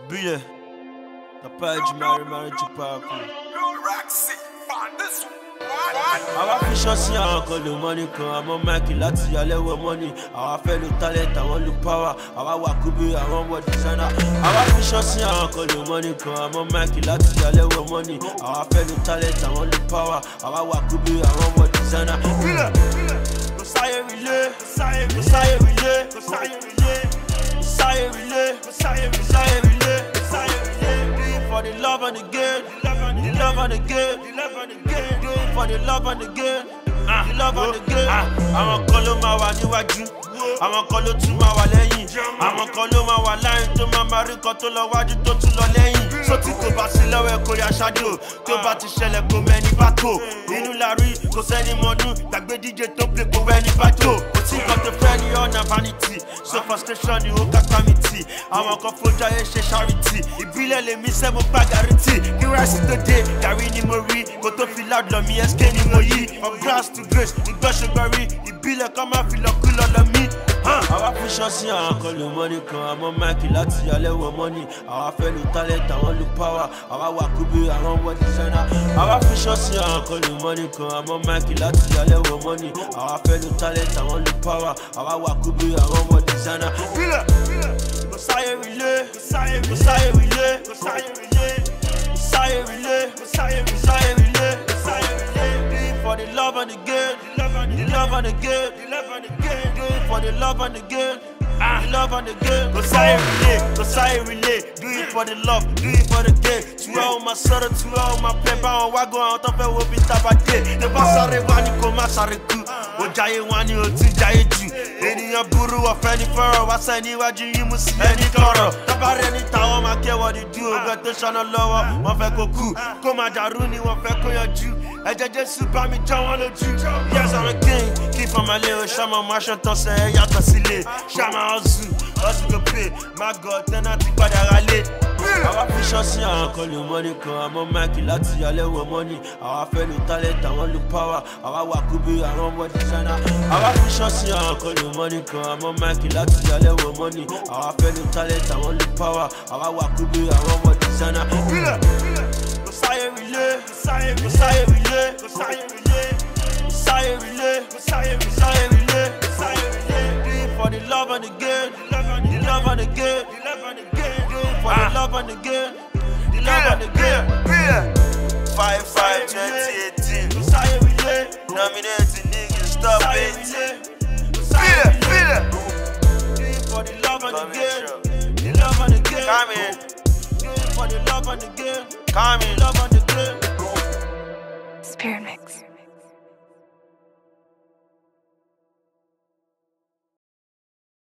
Bile, papa Jimari marriage park. Àwa fi ṣọ́ọ̀ṣì àwọn kan lo money kan, àmọ́ máìkì láti alẹ́wọ̀ money. Àwa fẹ́ lo talent, àwọn lo power. Àwa wà kúbi, àwọn wọ designer. Àwa fi ṣọ́ọ̀ṣì àwọn kan lo money kan, àmọ́ máìkì láti alẹ́wọ̀ money. Àwa fẹ́ lo talent, àwọn lo power. Àwa wà kúbi, àwọn wọ designer. Bile, kò sáyé relé, kò sáyé relé, kò sáyé relé, kò sáyé relé, kò sáyé relé, kò sáyé relé, kò sáyé relé. Do it for the love and the good, the love and the good, the love and the good. Do it for the love and the good, the love and the good. Àwọn kan ló máa wà níwájú, àwọn kan ló tún máa wà lẹ́yìn, àwọn kan ló máa wà láyìn tó máa rí kan tó lọ wájú tó tún lọ lẹ́yìn. So tí kò bá sí lọ́wọ́ ẹ̀ kò yá ṣáájú, tó bá ti ṣẹlẹ̀ kò mẹ́ni bá tó. Inú la rí kò sẹ́ni mọ́dún, gbàgbé DJ tó play kò rẹ́ni bá tó. Kò tí nǹkan tó fẹ́ ní ọ̀nà vanity, so frustration ni ó kápá mi tì. Àwọn kan fojú ayé ṣe charity, ìbílẹ̀ lèmi sẹ́ mo gbá guarantee. Kí ráìsì tó dé, gàrí ni mo rí, kò tó fi loud lọ mi SK ni mo yí. From grass to grace, ìgbọ́sọ̀gbọ́rí, ìbílẹ̀ kan máa fi lọ kú lọ lọ mí. Àwa fi ṣọ́ọ̀ṣì àwọn kan lo money kan, àmọ́ máìkì láti alẹ́wọ̀ money. Àwa fẹ́ lo talent, àwọn lo power. Àwa wà kúbi, àwọn wọ designer. Àwa fi ṣọ́ọ̀ṣì àwọn kan lo money kan, àmọ́ máìkì láti alẹ́wọ̀ money. Àwa fẹ́ lo talent, àwọn lo power. Àwa wà kúbi, àwọn wọ designer. Bílẹ̀, kò sáyé relé, kò sáyé relé, kò sáyé relé, kò sáyé relé, kò sáyé relé, kò sáyé relé, kò sáyé relé. Do it for the love and the good, the love and the good, the love and the good. Do it for the love and the good, the love and the good. Go say relay, do it for the love, do it for the good. Tu as ma soeur, tu as ma paix, on va go on t'en fait au bit tabaté. Ne pas s'arrêter wani koma s'arrêter. O jaye wani o ti jaye ju. Ènìyàn burú ọ̀fẹ́ ní fọ́rọ̀ wá sẹ́ níwájú yín mú sí ẹni tọrọ. Tábàárẹ̀ ní tàwọn máa kẹ́wọ́ di dú. Ògbẹ́ tó ṣáná lọ́wọ́, wọ́n fẹ́ kó kú. Kó máa dàrú ni wọ́n fẹ́ kó yanjú. Ẹ̀jẹ̀ Jésù bá mi jọ wọ́n lójú. Yes, I'm a king, kí fọmọlé o ṣàmọ̀ máa ṣe tán sẹ́ ẹ yàtọ̀ sílé. Ṣàmọ̀ ọ̀sùn go pay, má gọ̀ tẹ́nà ti padà rálé. Àwa fi ṣọ́ọ̀ṣì àwọn kan lo money kan, àmọ́ máìkì láti alẹ́wọ̀ money. Àwa fẹ́ lo talent, àwọn lo power. Àwa wà kúbi, àwọn wọ designer. Àwa fi ṣọ́ọ̀ṣì àwọn kan lo money kan, àmọ́ máìkì láti alẹ́wọ̀ money. Àwa fẹ́ lo talent, àwọn lo power. Àwa wà kúbi, àwọn wọ designer. Bílẹ̀, kò sáyé relé, kò sáyé relé, kò sáyé relé, kò sáyé relé, kò sáyé relé, kò sáyé relé, kò sáyé relé. Do it for the love and the good, the love and the good, the love and the good. Do it for the love and the good, the love and the good. 5/5/2018. Kò sáyé relé, nominating niggas, stop it. Feel it. Do it for the love and the good, the love and the good. Come in. Do it for the love and the good, come in, love and the good. Spirit Mix.